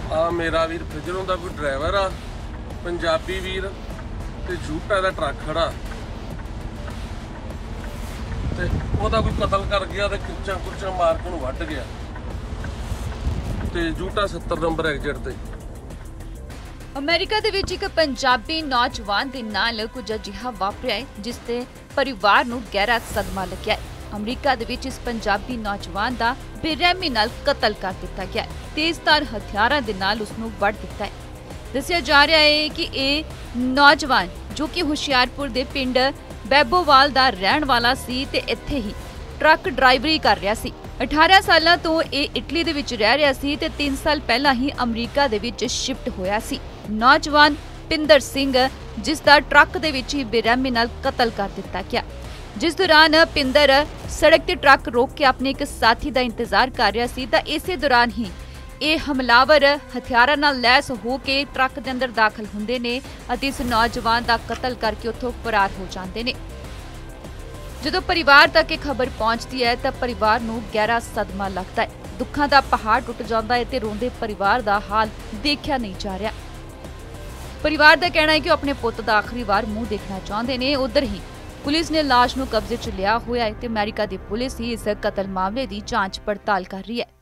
ਆ ਮੇਰਾ ਵੀਰ ਫਿਜਲੋਂ ਦਾ ਕੋਈ ड्राइवर आ पंजाबी वीर ते झूटा दा ट्रक खड़ा ते ओदा कोई कतल कर गया ते किरचा कुरचा मार के वड्ड गया ते झूटा 70 नंबर एग्जिट ते। अमेरिका दे विच इक पंजाबी नौजवान दे नाल कुछ अजिहा वापरिया है जिस ते परिवार नूं गहरा सदमा लग्या है। अमरीका दे विच इस पंजाबी नौजवान दा बेरहमी नाल कतल कर दिता गया है। तेजधार हथियारां दे नाल उस नूं वड़ दिता है। दस्सिया जा रहा है कि यह नौजवान जो कि हुशियारपुर दे पिंड बैबोवाल दा रहण वाला सी ते इत्थे ही ट्रक ड्राइवरी कर रहा सी। 18 सालां तो यह इटली दे विच रह रहा सी ते 3 साल पहला ही अमरीका दे विच शिफ्ट होया सी। नौजवान पिंदर सिंह जिस दा ट्रक दे विच ही बेरहमी नाल कतल कर दिता गया। जिस दौरान पिंदर सड़क ते ट्रक रोक के अपने एक साथी दा इंतजार कर रहा सी तां इसे दौरान ही ਇਹ ਹਮਲਾਵਰ ਹਥਿਆਰਾਂ ਨਾਲ ਲੈਸ ਹੋ ਕੇ ਟਰੱਕ ਦੇ ਅੰਦਰ ਦਾਖਲ ਹੁੰਦੇ ਨੇ ਅਤੇ ਇਸ ਨੌਜਵਾਨ ਦਾ ਕਤਲ ਕਰਕੇ ਉੱਥੋਂ ਫਰਾਰ ਹੋ ਜਾਂਦੇ ਨੇ। ਜਦੋਂ ਪਰਿਵਾਰ ਤੱਕ ਇਹ ਖਬਰ ਪਹੁੰਚਦੀ ਹੈ ਤਾਂ ਪਰਿਵਾਰ ਨੂੰ ਗਹਿਰਾ ਸਦਮਾ ਲੱਗਦਾ ਹੈ। ਦੁੱਖਾਂ ਦਾ ਪਹਾੜ ਟੁੱਟ ਜਾਂਦਾ ਹੈ ਤੇ ਰੋਂਦੇ ਪਰਿਵਾਰ ਦਾ ਹਾਲ ਦੇਖਿਆ ਨਹੀਂ ਜਾ ਰਿਹਾ। ਪਰਿਵਾਰ ਦਾ ਕਹਿਣਾ ਹੈ ਕਿ ਉਹ ਆਪਣੇ ਪੁੱਤ ਦਾ ਆਖਰੀ ਵਾਰ ਮੂੰਹ ਦੇਖਣਾ ਚਾਹੁੰਦੇ ਨੇ। ਉਧਰ ਹੀ ਪੁਲਿਸ ਨੇ ਲਾਸ਼ ਨੂੰ ਕਬਜ਼ੇ 'ਚ ਲਿਆ ਹੋਇਆ ਹੈ ਤੇ ਅਮਰੀਕਾ ਦੀ ਪੁਲਿਸ ਹੀ ਇਸ ਕਤਲ ਮਾਮਲੇ ਦੀ ਜਾਂਚ ਪੜਤਾਲ ਕਰ ਰਹੀ ਹੈ।